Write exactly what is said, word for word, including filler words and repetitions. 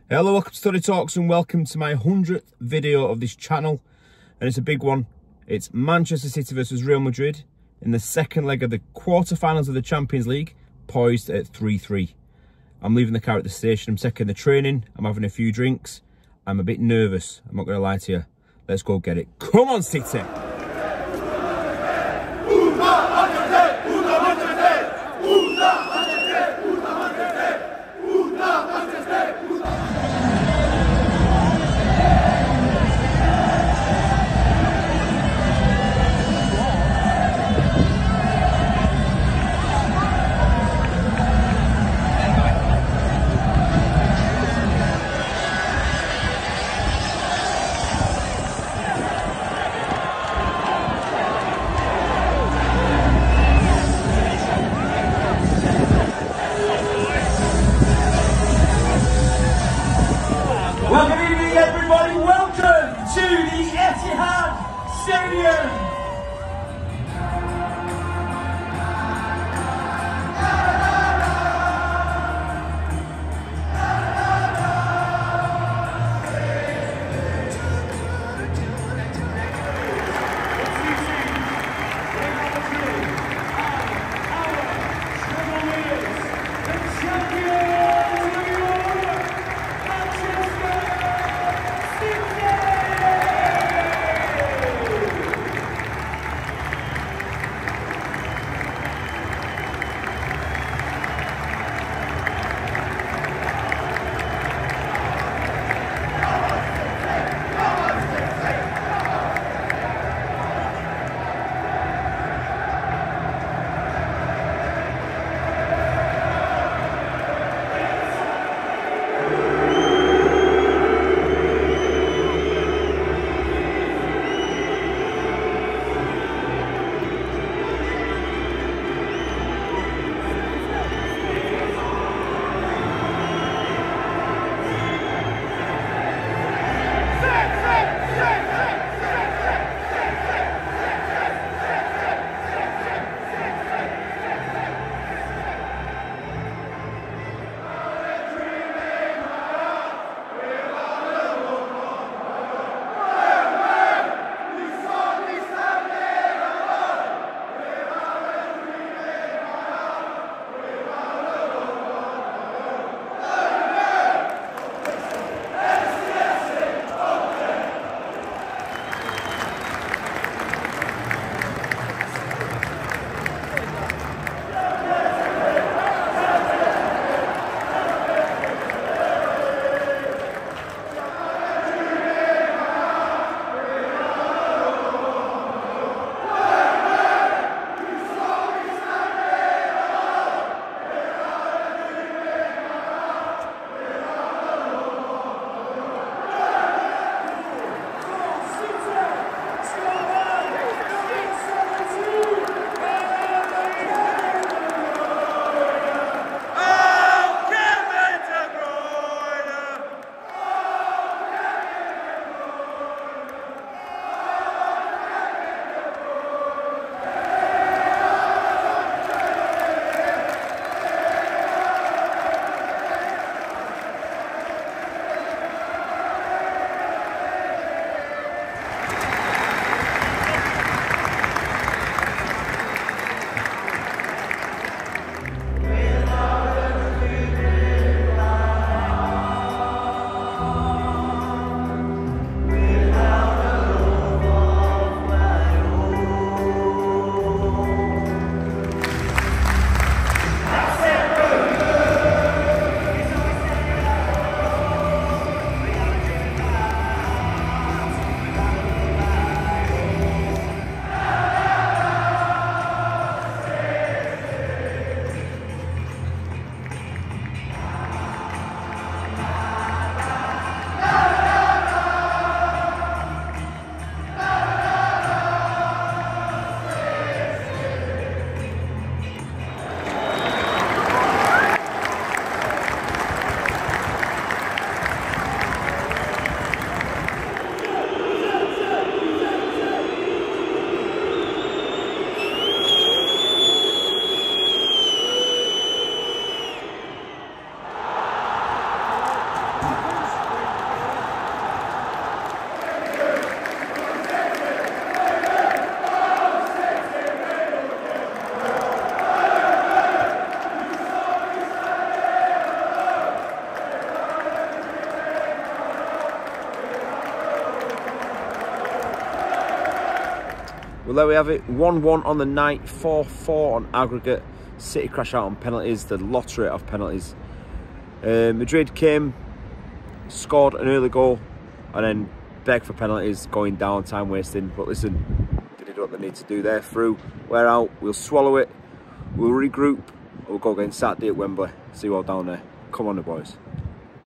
Hello, welcome to Study Talks and welcome to my hundredth video of this channel, and it's a big one. It's Manchester City versus Real Madrid in the second leg of the quarter-finals of the Champions League, poised at three three. I'm leaving the car at the station, I'm taking the train in, I'm having a few drinks. I'm a bit nervous, I'm not going to lie to you. Let's go get it. Come on, City! Well, good evening, everybody. Welcome to the Etihad Stadium. Well, there we have it, one one on the night, four four on aggregate. City crash out on penalties, the lottery of penalties. Uh, Madrid came, scored an early goal, and then begged for penalties, going down, time wasting. But listen, they did what they need to do there. Through, we're out, we'll swallow it, we'll regroup, we'll go again Saturday at Wembley. See you all down there. Come on, the boys.